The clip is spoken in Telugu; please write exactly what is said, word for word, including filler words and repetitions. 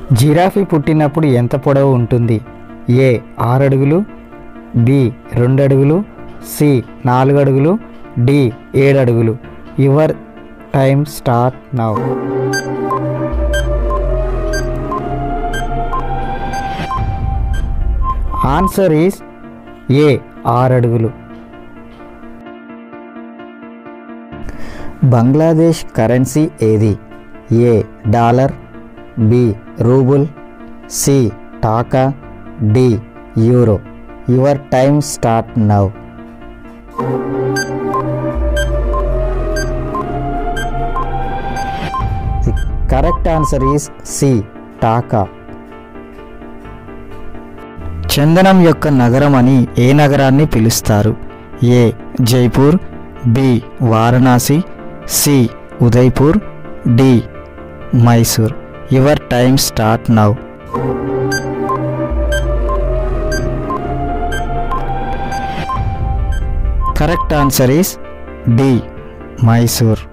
జిరాఫీ పుట్టినప్పుడు ఎంత పొడవు ఉంటుంది? ఏ ఆరు అడుగులు, బి రెండు అడుగులు, సి నాలుగు అడుగులు, డి ఏడు అడుగులు. Your time start now. Answer is A ఆరు అడుగులు. బంగ్లాదేశ్ కరెన్సీ ఏది? A dollar, B rouble, C taka, D euro. Your time start now. The correct answer is C taka. చందనం యొక్క నగరం అని ఏ నగరాన్ని పిలుస్తారు? A Jaipur, B Varanasi, C Udaipur, D Mysore. Your time start now. Correct answer is D Mysore.